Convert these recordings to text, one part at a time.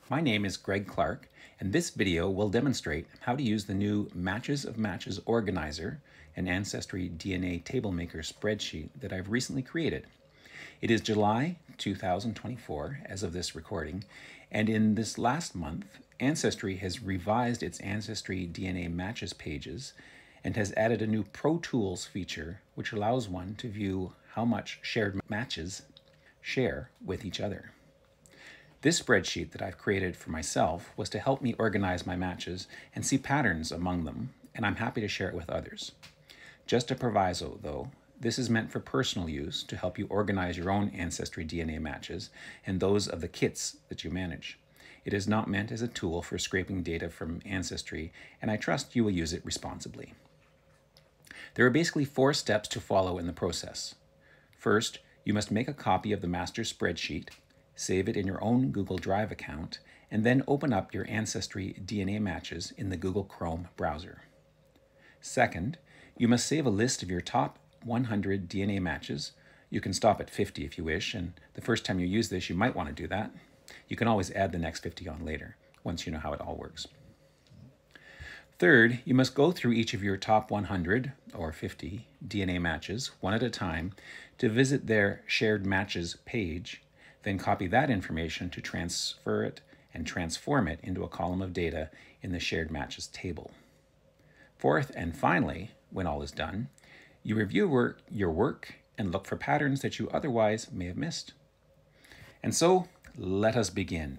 My name is Greg Clark, and this video will demonstrate how to use the new Matches of Matches Organizer and AncestryDNA Table Maker spreadsheet that I've recently created. It is July 2024 as of this recording, and in this last month, Ancestry has revised its AncestryDNA Matches pages and has added a new Pro Tools feature which allows one to view how much shared matches share with each other. This spreadsheet that I've created for myself was to help me organize my matches and see patterns among them, and I'm happy to share it with others. Just a proviso, though, this is meant for personal use to help you organize your own AncestryDNA matches and those of the kits that you manage. It is not meant as a tool for scraping data from Ancestry, and I trust you will use it responsibly. There are basically 4 steps to follow in the process. First, you must make a copy of the master spreadsheet, save it in your own Google Drive account, and then open up your AncestryDNA matches in the Google Chrome browser. Second, you must save a list of your top 100 DNA matches. You can stop at 50 if you wish, and the first time you use this, you might want to do that. You can always add the next 50 on later, once you know how it all works. Third, you must go through each of your top 100 or 50 DNA matches one at a time to visit their Shared Matches page, then copy that information to transfer it and transform it into a column of data in the Shared Matches table. Fourth, and finally, when all is done, you review your work and look for patterns that you otherwise may have missed. And so, let us begin.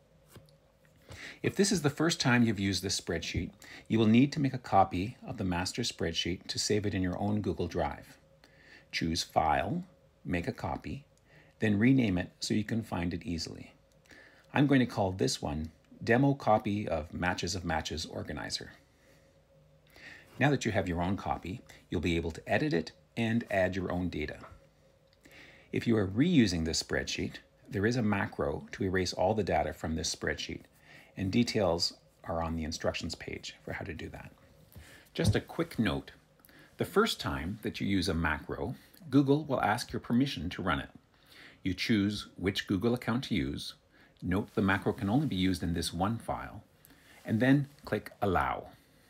If this is the first time you've used this spreadsheet, you will need to make a copy of the master spreadsheet to save it in your own Google Drive. Choose File, Make a Copy, then rename it so you can find it easily. I'm going to call this one Demo Copy of Matches Organizer. Now that you have your own copy, you'll be able to edit it and add your own data. If you are reusing this spreadsheet, there is a macro to erase all the data from this spreadsheet, and details are on the instructions page for how to do that. Just a quick note, the first time that you use a macro, Google will ask your permission to run it. You choose which Google account to use, note the macro can only be used in this one file, and then click Allow.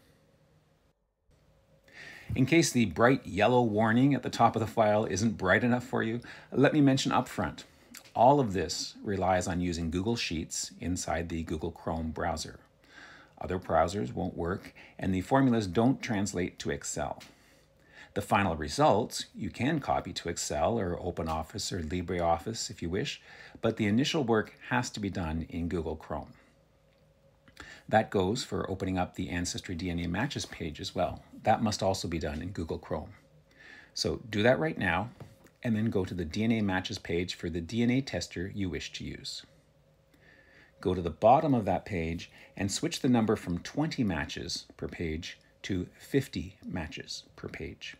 In case the bright yellow warning at the top of the file isn't bright enough for you, let me mention up front, all of this relies on using Google Sheets inside the Google Chrome browser. Other browsers won't work, and the formulas don't translate to Excel. The final results you can copy to Excel or OpenOffice or LibreOffice if you wish, but the initial work has to be done in Google Chrome. That goes for opening up the AncestryDNA Matches page as well. That must also be done in Google Chrome. So do that right now, and then go to the DNA Matches page for the DNA tester you wish to use. Go to the bottom of that page and switch the number from 20 matches per page to 50 matches per page.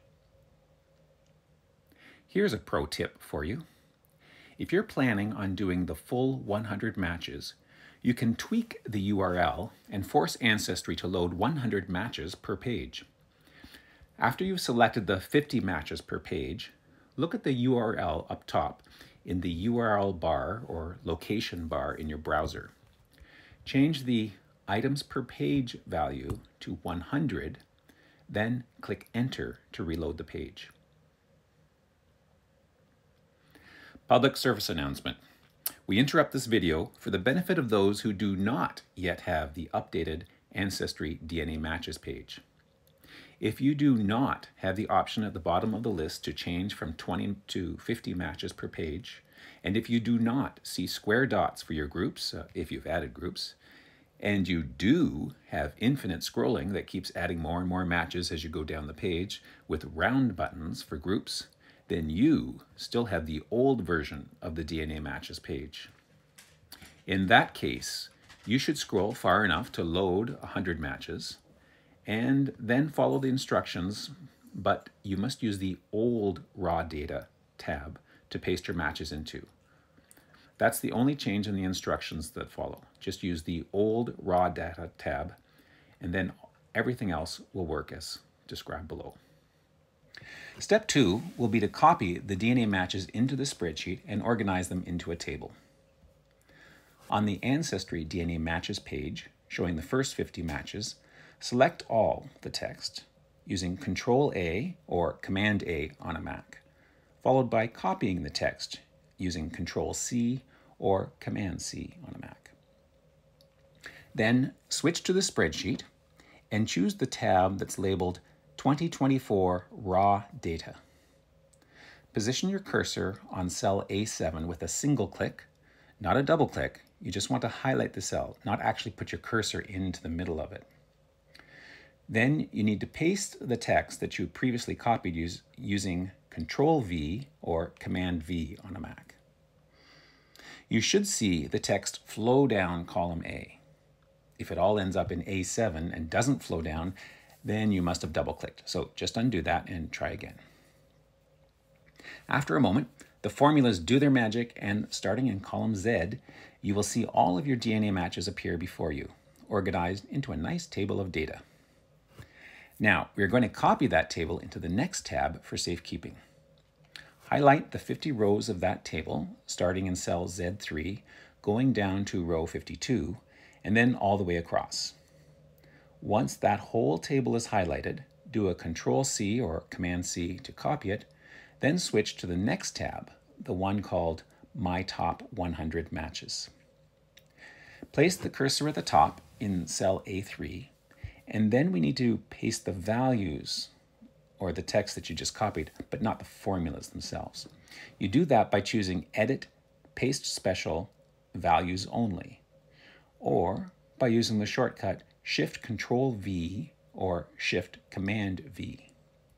Here's a pro tip for you. If you're planning on doing the full 100 matches, you can tweak the URL and force Ancestry to load 100 matches per page. After you've selected the 50 matches per page, look at the URL up top in the URL bar or location bar in your browser. Change the items per page value to 100, then click Enter to reload the page. Public service announcement. We interrupt this video for the benefit of those who do not yet have the updated AncestryDNA Matches page. If you do not have the option at the bottom of the list to change from 20 to 50 matches per page, and if you do not see square dots for your groups, if you've added groups, and you do have infinite scrolling that keeps adding more and more matches as you go down the page with round buttons for groups, then you still have the old version of the DNA Matches page. In that case, you should scroll far enough to load 100 matches and then follow the instructions, but you must use the old raw data tab to paste your matches into. That's the only change in the instructions that follow. Just use the old raw data tab, and then everything else will work as described below. Step 2 will be to copy the DNA matches into the spreadsheet and organize them into a table. On the AncestryDNA matches page, showing the first 50 matches, select all the text using Control-A or Command-A on a Mac, followed by copying the text using Control-C or Command-C on a Mac. Then switch to the spreadsheet and choose the tab that's labeled 2024 Raw Data. Position your cursor on cell A7 with a single click, not a double click. You just want to highlight the cell, not actually put your cursor into the middle of it. Then you need to paste the text that you previously copied using Control-V or Command-V on a Mac. You should see the text flow down column A. If it all ends up in A7 and doesn't flow down, then you must have double-clicked. So just undo that and try again. After a moment, the formulas do their magic, and starting in column Z, you will see all of your DNA matches appear before you, organized into a nice table of data. Now, we're going to copy that table into the next tab for safekeeping. Highlight the 50 rows of that table, starting in cell Z3, going down to row 52, and then all the way across. Once that whole table is highlighted, do a Control-C or Command-C to copy it, then switch to the next tab, the one called My Top 100 Matches. Place the cursor at the top in cell A3, and then we need to paste the values or the text that you just copied, but not the formulas themselves. You do that by choosing Edit, Paste Special, Values Only, or by using the shortcut Shift-Control-V or Shift-Command-V.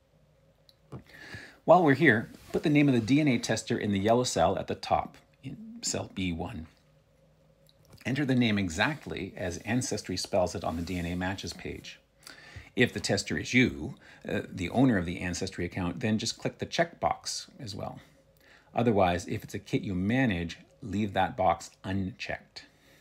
While we're here, put the name of the DNA tester in the yellow cell at the top, in cell B1. Enter the name exactly as Ancestry spells it on the DNA matches page. If the tester is you, the owner of the Ancestry account, then just click the checkbox as well. Otherwise, if it's a kit you manage, leave that box unchecked.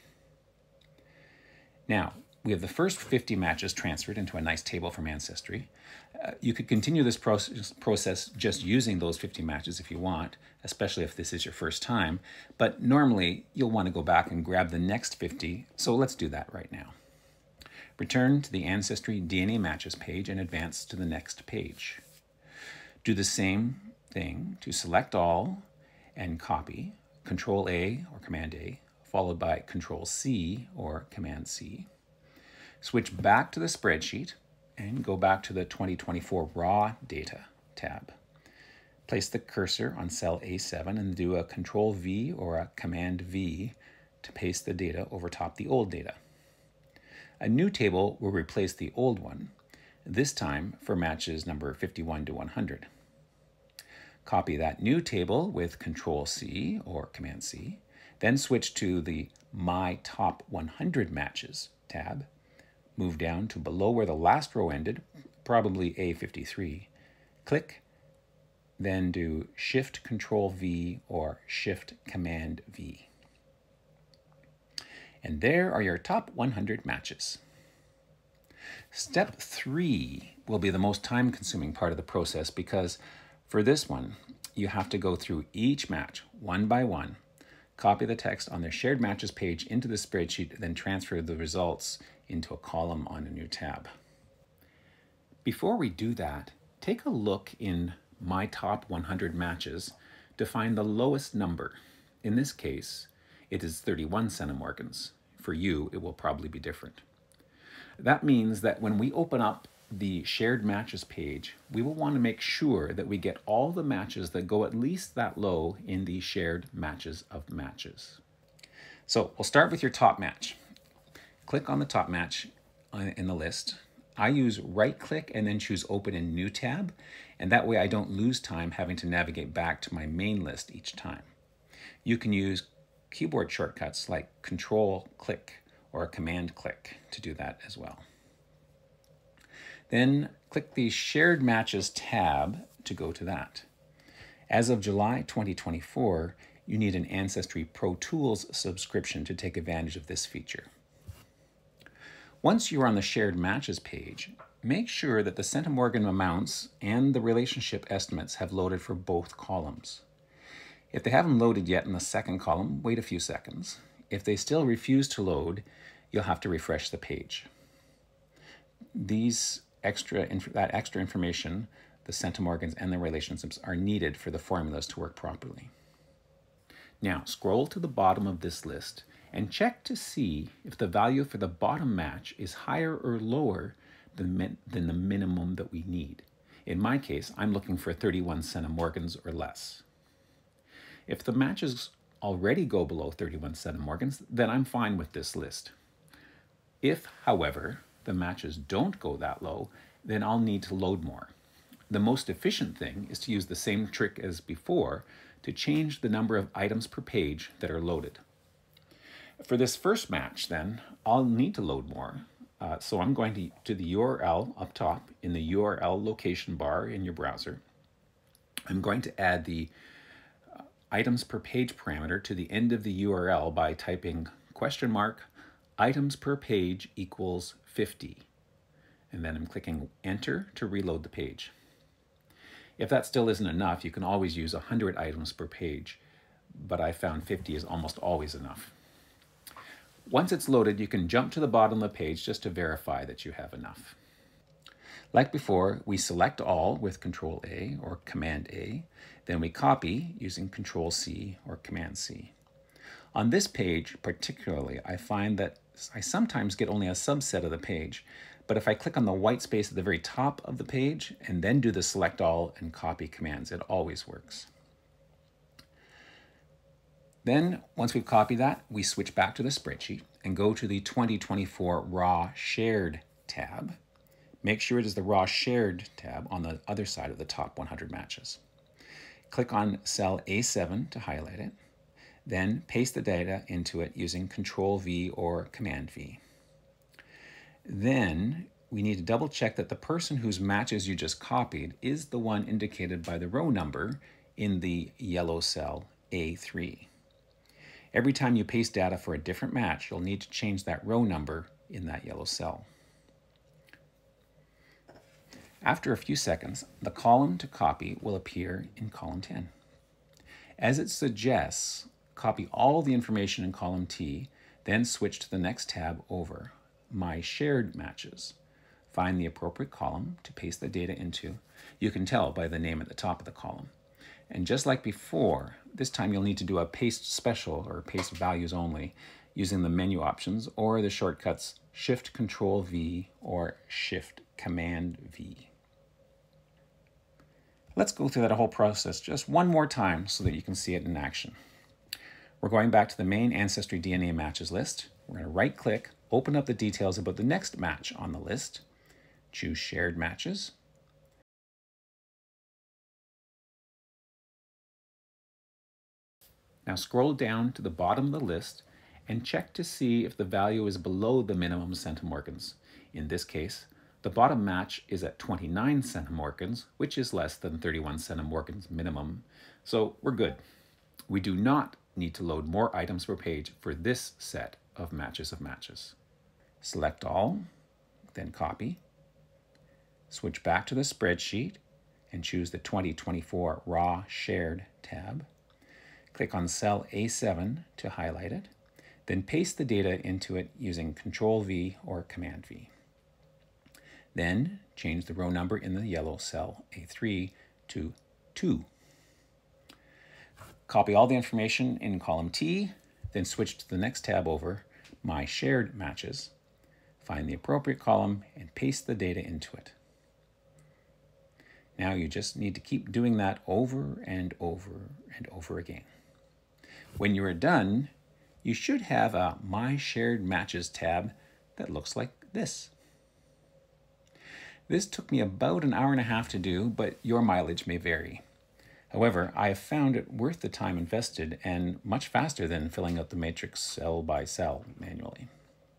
Now, we have the first 50 matches transferred into a nice table from Ancestry. You could continue this process just using those 50 matches if you want, especially if this is your first time, but normally you'll want to go back and grab the next 50, so let's do that right now. Return to the Ancestry DNA matches page and advance to the next page. Do the same thing to select all and copy, Control-A or Command-A, followed by Control-C or Command-C. Switch back to the spreadsheet and go back to the 2024 Raw Data tab. Place the cursor on cell A7 and do a Control-V or a Command-V to paste the data over top the old data. A new table will replace the old one, this time for matches number 51 to 100. Copy that new table with Control-C or Command-C, then switch to the My Top 100 Matches tab. Move down to below where the last row ended, probably A53. Click, then do Shift-Control-V or Shift-Command-V. And there are your top 100 matches. Step 3 will be the most time-consuming part of the process because for this one, you have to go through each match one by one, copy the text on the Shared Matches page into the spreadsheet, then transfer the results into a column on a new tab. Before we do that, take a look in My Top 100 Matches to find the lowest number. In this case, it is 31 centimorgans. For you, it will probably be different. That means that when we open up the Shared Matches page, we will want to make sure that we get all the matches that go at least that low in the Shared Matches of Matches. So we'll start with your top match. Click on the top match in the list. I use right-click and then choose Open in New tab, and that way I don't lose time having to navigate back to my main list each time. You can use keyboard shortcuts like Control-click or Command-click to do that as well. Then click the Shared Matches tab to go to that. As of July 2024, you need an Ancestry Pro Tools subscription to take advantage of this feature. Once you're on the Shared Matches page, make sure that the centimorgan amounts and the relationship estimates have loaded for both columns. If they haven't loaded yet in the second column, wait a few seconds. If they still refuse to load, you'll have to refresh the page. That extra information, the centimorgans and the relationships, are needed for the formulas to work properly. Now, scroll to the bottom of this list and check to see if the value for the bottom match is higher or lower than the minimum that we need. In my case, I'm looking for 31 centimorgans or less. If the matches already go below 31 centimorgans, then I'm fine with this list. If, however, the matches don't go that low, then I'll need to load more. The most efficient thing is to use the same trick as before to change the number of items per page that are loaded. For this first match, then, I'll need to load more. So I'm going to the URL up top in the URL location bar in your browser. I'm going to add the items per page parameter to the end of the URL by typing !items per page equals 50. And then I'm clicking enter to reload the page. If that still isn't enough, you can always use 100 items per page, but I found 50 is almost always enough. Once it's loaded, you can jump to the bottom of the page just to verify that you have enough. Like before, we select all with Control A or Command A, then we copy using Control C or Command C. On this page particularly, I find that I sometimes get only a subset of the page, but if I click on the white space at the very top of the page and then do the select all and copy commands, it always works. Then, once we've copied that, we switch back to the spreadsheet and go to the 2024 Raw Shared tab. Make sure it is the Raw Shared tab on the other side of the top 100 matches. Click on cell A7 to highlight it, then paste the data into it using Control V or Command V. Then we need to double check that the person whose matches you just copied is the one indicated by the row number in the yellow cell A3. Every time you paste data for a different match, you'll need to change that row number in that yellow cell. After a few seconds, the column to copy will appear in column 10. As it suggests, copy all the information in column T, then switch to the next tab over, My Shared Matches. Find the appropriate column to paste the data into. You can tell by the name at the top of the column. And just like before, this time you'll need to do a paste special or paste values only using the menu options or the shortcuts Shift Control V or Shift Command V. Let's go through that whole process just one more time so that you can see it in action. We're going back to the main AncestryDNA matches list. We're going to right click, open up the details about the next match on the list, choose Shared Matches. Now scroll down to the bottom of the list and check to see if the value is below the minimum centimorgans. In this case, the bottom match is at 29 centimorgans, which is less than 31 centimorgans minimum, so we're good. We do not need to load more items per page for this set of matches. Select all, then copy, switch back to the spreadsheet and choose the 2024 Raw Shared tab. Click on cell A7 to highlight it, then paste the data into it using Control V or Command V. Then change the row number in the yellow cell A3 to 2. Copy all the information in column T, then switch to the next tab over, My Shared Matches. Find the appropriate column and paste the data into it. Now you just need to keep doing that over and over and over again. When you are done, you should have a My Shared Matches tab that looks like this. This took me about an hour and a half to do, but your mileage may vary. However, I have found it worth the time invested and much faster than filling out the matrix cell by cell manually.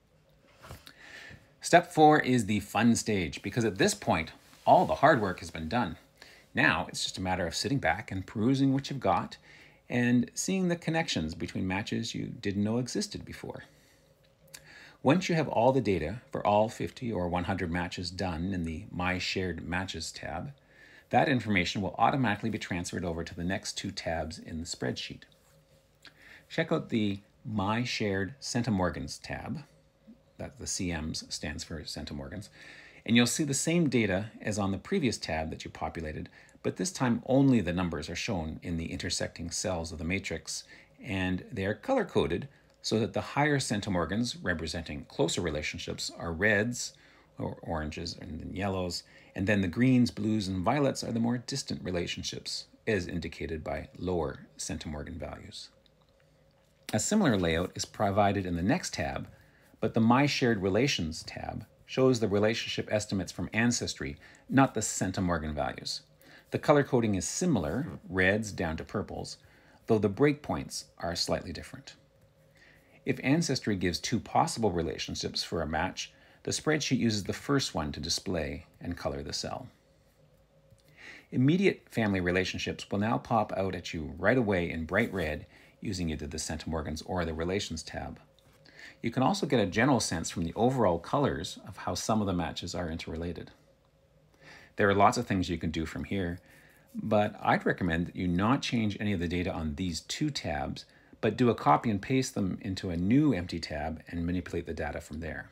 Step 4 is the fun stage, because at this point, all the hard work has been done. Now it's just a matter of sitting back and perusing what you've got and seeing the connections between matches you didn't know existed before. Once you have all the data for all 50 or 100 matches done in the My Shared Matches tab, that information will automatically be transferred over to the next two tabs in the spreadsheet. Check out the My Shared Centimorgans tab. That the CMs stands for centimorgans. And you'll see the same data as on the previous tab that you populated, but this time only the numbers are shown in the intersecting cells of the matrix, and they are color-coded so that the higher centimorgans, representing closer relationships, are reds, or oranges, and then yellows, and then the greens, blues, and violets are the more distant relationships, as indicated by lower centimorgan values. A similar layout is provided in the next tab, but the My Shared Relations tab shows the relationship estimates from Ancestry, not the centimorgan values. The color coding is similar, reds down to purples, though the breakpoints are slightly different. If Ancestry gives two possible relationships for a match, the spreadsheet uses the first one to display and color the cell. Immediate family relationships will now pop out at you right away in bright red using either the centimorgans or the Relations tab. You can also get a general sense from the overall colors of how some of the matches are interrelated. There are lots of things you can do from here, but I'd recommend that you not change any of the data on these two tabs, but do a copy and paste them into a new empty tab and manipulate the data from there.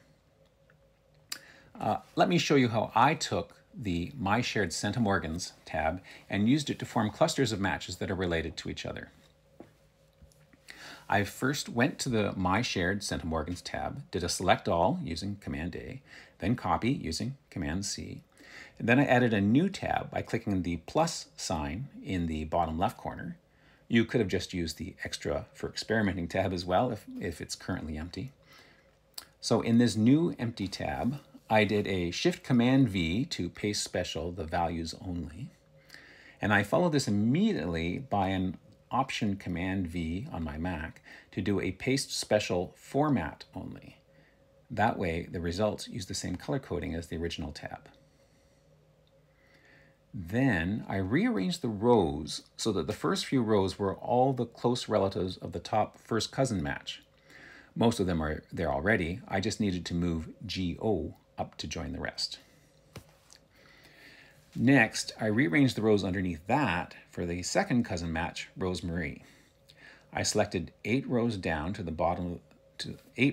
Let me show you how I took the My Shared Centimorgans tab and used it to form clusters of matches that are related to each other. I first went to the My Shared Centimorgans tab, did a select all using Command A, then copy using Command C. And then I added a new tab by clicking the plus sign in the bottom left corner. You could have just used the Extra for Experimenting tab as well if it's currently empty. So in this new empty tab, I did a Shift Command V to paste special the values only. And I followed this immediately by an Option Command V on my Mac to do a paste special format only. That way, the results use the same color coding as the original tab. Then I rearranged the rows so that the first few rows were all the close relatives of the top first cousin match. Most of them are there already. I just needed to move GO up to join the rest. Next, I rearranged the rows underneath that for the second cousin match, Rosemary. I selected 8 rows down to the bottom of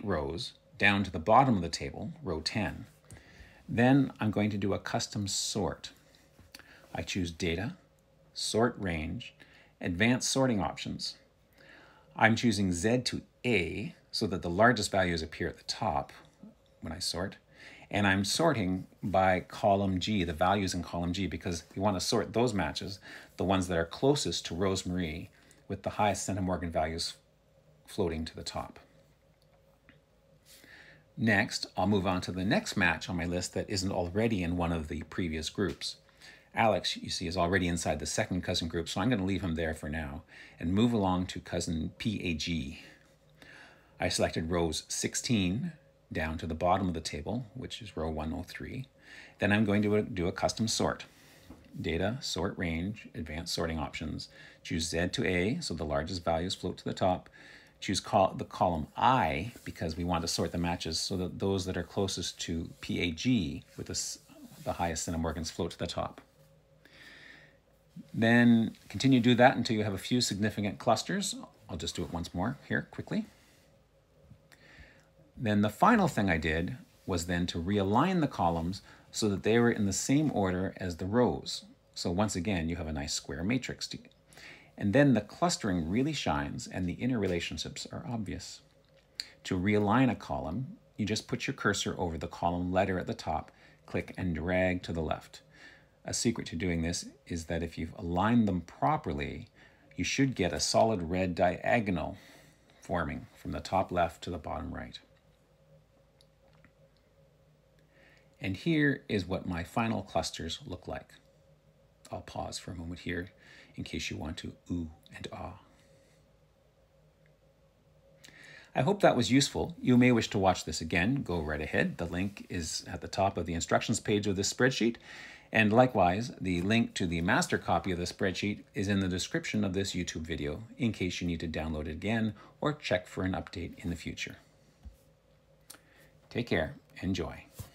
the table, row 10. Then I'm going to do a custom sort. I choose Data, Sort Range, Advanced Sorting Options. I'm choosing Z to A so that the largest values appear at the top when I sort. And I'm sorting by column G, the values in column G, because we want to sort those matches, the ones that are closest to Rosemary, with the highest centimorgan values floating to the top. Next, I'll move on to the next match on my list that isn't already in one of the previous groups. Alex, you see, is already inside the second cousin group, so I'm going to leave him there for now and move along to cousin PAG. I selected rows 16 down to the bottom of the table, which is row 103. Then I'm going to do a custom sort. Data, Sort Range, Advanced Sorting Options. Choose Z to A, so the largest values float to the top. Choose the column I, because we want to sort the matches so that those that are closest to PAG with the highest centimorgans float to the top. Then continue to do that until you have a few significant clusters. I'll just do it once more here quickly. Then the final thing I did was then to realign the columns so that they were in the same order as the rows. So once again, you have a nice square matrix. And then the clustering really shines and the interrelationships are obvious. To realign a column, you just put your cursor over the column letter at the top, click and drag to the left. A secret to doing this is that if you've aligned them properly, you should get a solid red diagonal forming from the top left to the bottom right. And here is what my final clusters look like. I'll pause for a moment here in case you want to ooh and ah. I hope that was useful. You may wish to watch this again. Go right ahead. The link is at the top of the instructions page of this spreadsheet. And likewise, the link to the master copy of the spreadsheet is in the description of this YouTube video in case you need to download it again or check for an update in the future. Take care. Enjoy.